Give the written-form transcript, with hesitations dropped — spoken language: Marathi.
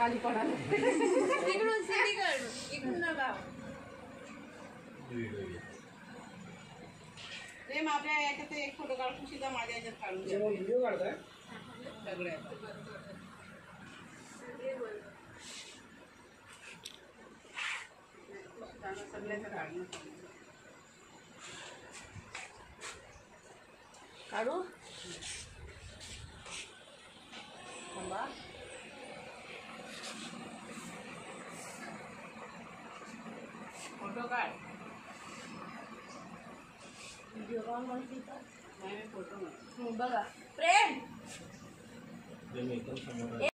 खाली पडाले तिकडून सीडी काढ इकडून नका प्रेम आपल्या याच्यात एक फोटो काढून सुद्धा माझ्या याच्यात काढून जेव्हा व्हिडिओ काढताय सगळ्या सगळ्याचं काढणं काढू थांबा फोटो काढ व्हिडिओ कॉल म्हणते तर नाही फोटो बघा प्रेम